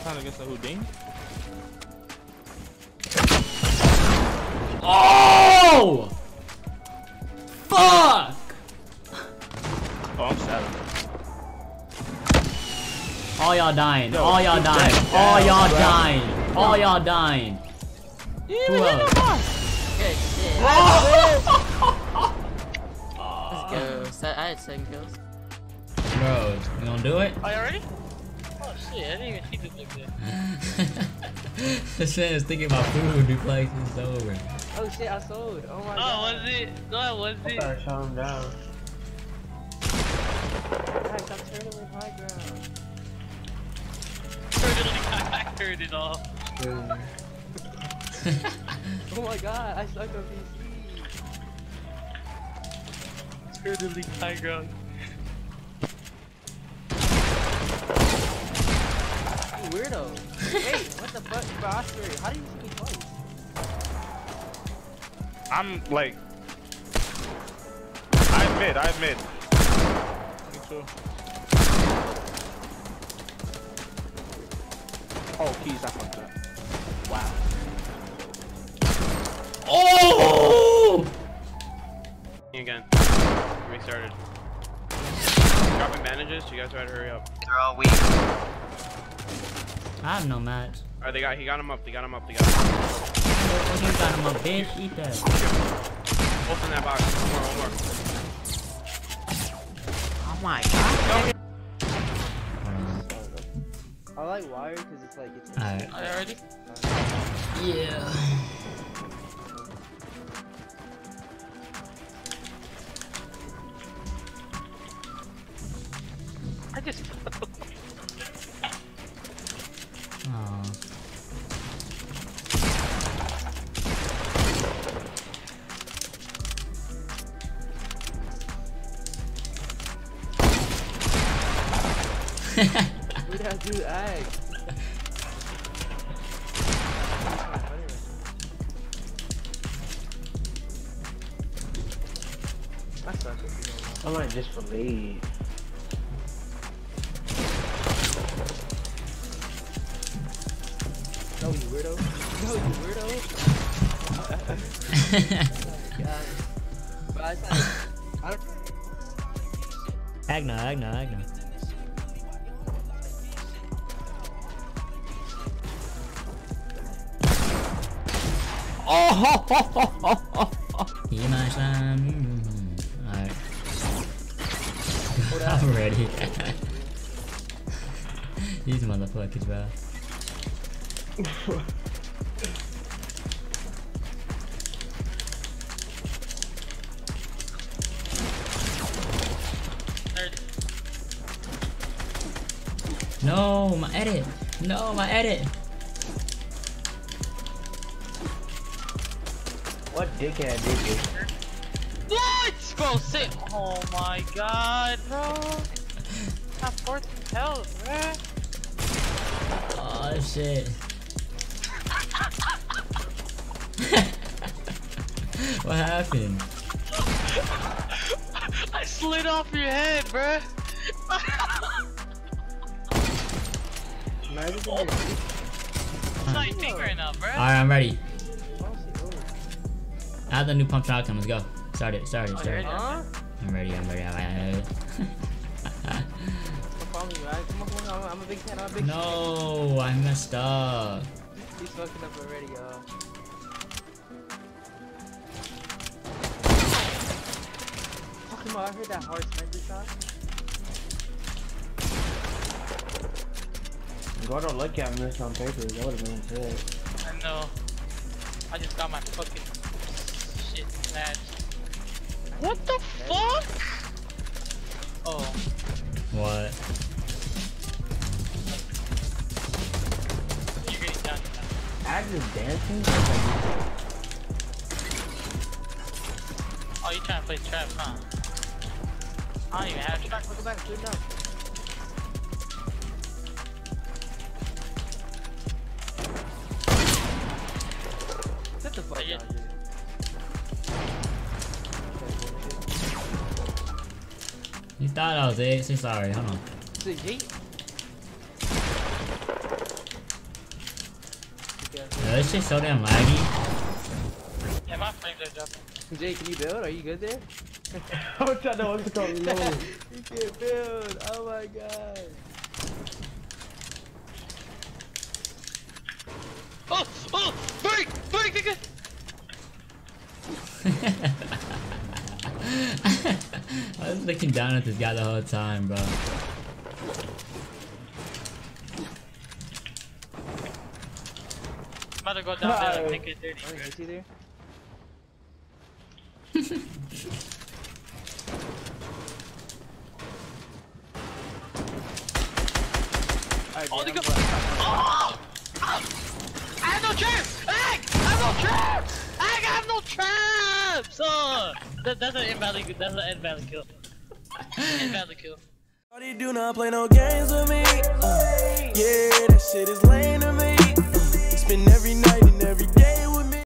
time against the Houdin. Oh! Fuck! Oh, I'm sad. All y'all dying. Yo, All y'all dying. All y'all dying. All y'all dying. Who else? Good shit. Let's go. I had 7 kills. Bro, you gonna do it? Oh, you already? Oh shit, I didn't even see this like that. This man is thinking about food. Duplex is over. Oh shit, I sold. Oh my Oh, god. was it? No, was it? Better shut him down. Guys, I'm turning with high ground. I heard it all. Oh my god, I suck on PC. Turtling high ground. You weirdo. Wait, what the fuck? Bro, I swear, how do you see me twice? I'm like, I admit. Me too. Oh, keys, I fucked up. Wow. Oh! Again. Restarted. Dropping bandages, you guys try to hurry up. They're all weak. I have no match. Alright, he got him up, You got him a bitch. Eat that. Open that box. One more. Oh my god. I like wire because it's like it's. Alright. Are you ready? Yeah. I just. Oh. Who that dude egg? I suck if you don't know. I might just believe. No, you weirdo. No, you weirdo. Oh my god. But I don't. Agna. Oh! He my son. Alright. I'm ready. These motherfuckers, bro. No, my edit. What dickhead did you? What? Bro, say. Oh my god, bro. Top 14 health, bro. Oh shit. What happened? I slid off your head, bro. Imagine It's not your thing right now, bro. Alright, I'm ready. honestly, I have the new pump shotgun. Let's go. Start it. Oh, you're ready? huh? I'm ready. Follow me, right? Come on, I'm a big fan. I'm a big fan. No, I messed up. He's fucking up already, y'all. Come on, I heard that hard sniper shot. Go don't look at this on paper. That would have been sick. I know. I just got my fucking shit snatched. What the fuck? Oh. What? You're getting done now. Ag is dancing? Oh, you trying to play trap, huh? I don't even have trap. Go back, do it now. Get the fuck Yeah. out of here. You thought I was it? Say sorry. Hold on. Is it Yeet? this shit so damn laggy. Yeah, my frames are jumping. Jay, can you build? Are you good there? I'm trying to what's it called? No. You can't build. Oh my god. Oh! Break! Nigga! I was looking down at this guy the whole time, bro. I'm about to go down there and make it dirty. I hit you there. Alright, Oh, Jay, nigga! I'm Oh! I have no traps! Egg! I have no traps! Egg, I have no traps! That's an invalid. That's an invalid kill. Invalid kill. Shawty do not play no games with me. Yeah, that shit is lame to me. Spend every night and every day.